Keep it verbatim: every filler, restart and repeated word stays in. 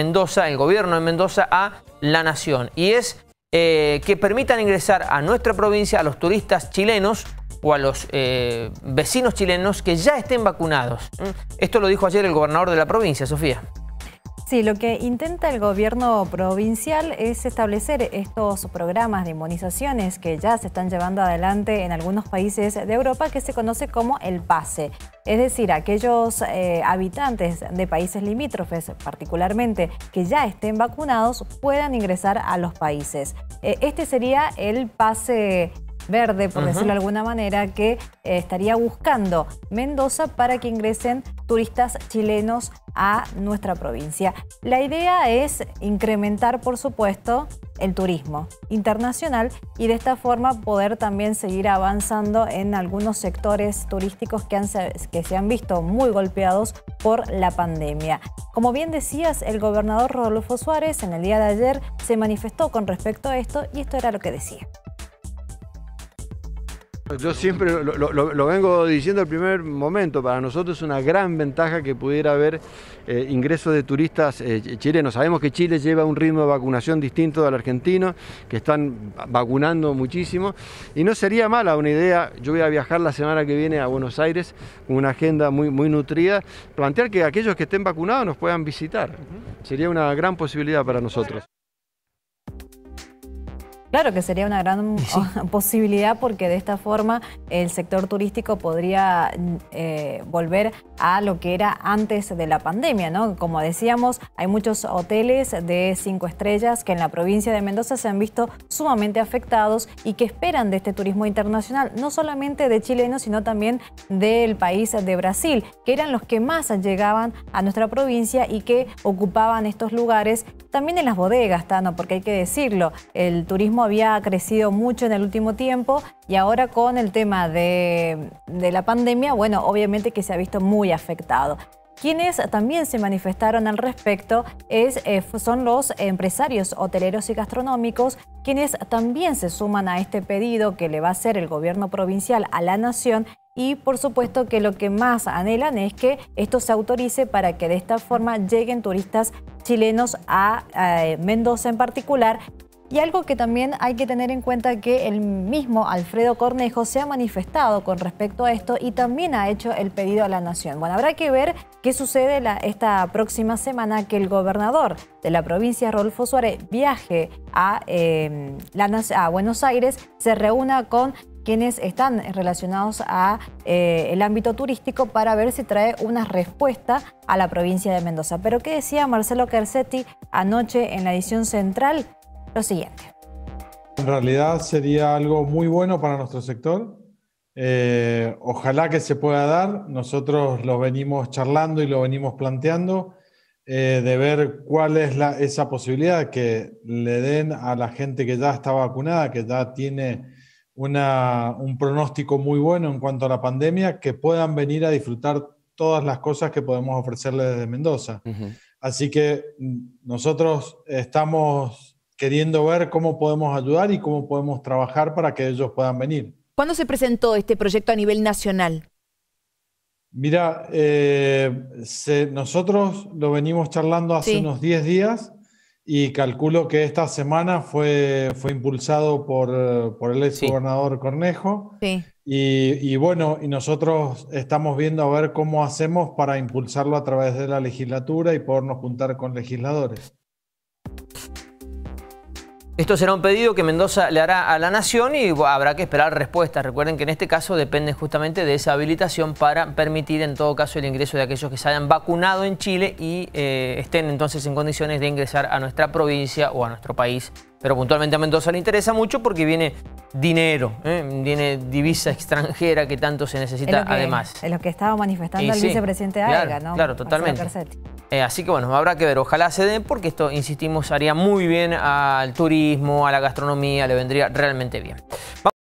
Mendoza, el gobierno de Mendoza, a La Nación. Y es eh, que permitan ingresar a nuestra provincia a los turistas chilenos o a los eh, vecinos chilenos que ya estén vacunados. Esto lo dijo ayer el gobernador de la provincia, Sofía. Sí, lo que intenta el gobierno provincial es establecer estos programas de inmunizaciones que ya se están llevando adelante en algunos países de Europa, que se conoce como el PASE. Es decir, aquellos eh, habitantes de países limítrofes, particularmente, que ya estén vacunados, puedan ingresar a los países. Eh, este sería el PASE verde, por uh-huh. decirlo de alguna manera, que eh, estaría buscando Mendoza para que ingresen turistas chilenos a nuestra provincia. La idea es incrementar, por supuesto, el turismo internacional y de esta forma poder también seguir avanzando en algunos sectores turísticos que, han, que se han visto muy golpeados por la pandemia. Como bien decías, el gobernador Rodolfo Suárez en el día de ayer se manifestó con respecto a esto y esto era lo que decía. Yo siempre lo, lo, lo vengo diciendo al primer momento, para nosotros es una gran ventaja que pudiera haber eh, ingresos de turistas eh, chilenos. Sabemos que Chile lleva un ritmo de vacunación distinto al argentino, que están vacunando muchísimo, y no sería mala una idea. Yo voy a viajar la semana que viene a Buenos Aires con una agenda muy, muy nutrida, plantear que aquellos que estén vacunados nos puedan visitar. Sería una gran posibilidad para nosotros. Claro que sería una gran sí. posibilidad porque de esta forma el sector turístico podría eh, volver a lo que era antes de la pandemia, ¿no? Como decíamos, hay muchos hoteles de cinco estrellas que en la provincia de Mendoza se han visto sumamente afectados y que esperan de este turismo internacional, no solamente de chilenos, sino también del país de Brasil, que eran los que más llegaban a nuestra provincia y que ocupaban estos lugares, también en las bodegas, Tano, porque hay que decirlo, el turismo había crecido mucho en el último tiempo y ahora con el tema de, de la pandemia, bueno, obviamente que se ha visto muy afectado. Quienes también se manifestaron al respecto es, eh, son los empresarios hoteleros y gastronómicos, quienes también se suman a este pedido que le va a hacer el gobierno provincial a la Nación. Y por supuesto que lo que más anhelan es que esto se autorice para que de esta forma lleguen turistas chilenos a, a Mendoza en particular. Y algo que también hay que tener en cuenta que el mismo Alfredo Cornejo se ha manifestado con respecto a esto y también ha hecho el pedido a la Nación. Bueno, habrá que ver qué sucede la, esta próxima semana que el gobernador de la provincia, Rodolfo Suárez, viaje a, eh, la, a Buenos Aires, se reúna con quienes están relacionados a eh, el ámbito turístico para ver si trae una respuesta a la provincia de Mendoza. Pero ¿qué decía Marcelo Kersetti anoche en la edición central? Lo siguiente. En realidad sería algo muy bueno para nuestro sector. Eh, ojalá que se pueda dar. Nosotros lo venimos charlando y lo venimos planteando, eh, de ver cuál es la, esa posibilidad que le den a la gente que ya está vacunada, que ya tiene una, un pronóstico muy bueno en cuanto a la pandemia, que puedan venir a disfrutar todas las cosas que podemos ofrecerles desde Mendoza. Uh-huh. Así que nosotros estamos queriendo ver cómo podemos ayudar y cómo podemos trabajar para que ellos puedan venir. ¿Cuándo se presentó este proyecto a nivel nacional? Mira, eh, se, nosotros lo venimos charlando hace sí. unos diez días y calculo que esta semana fue, fue impulsado por, por el ex sí. gobernador Cornejo. Sí. Y, y bueno, y nosotros estamos viendo a ver cómo hacemos para impulsarlo a través de la legislatura y podernos juntar con legisladores. Esto será un pedido que Mendoza le hará a la Nación y habrá que esperar respuestas. Recuerden que en este caso depende justamente de esa habilitación para permitir en todo caso el ingreso de aquellos que se hayan vacunado en Chile y eh, estén entonces en condiciones de ingresar a nuestra provincia o a nuestro país. Pero puntualmente a Mendoza le interesa mucho porque viene dinero, ¿eh? viene divisa extranjera que tanto se necesita es que, además. Es lo que estaba manifestando y el sí, vicepresidente claro, Aega, ¿no? Claro, totalmente. Eh, así que bueno, habrá que ver, ojalá se den porque esto, insistimos, haría muy bien al turismo, a la gastronomía, le vendría realmente bien.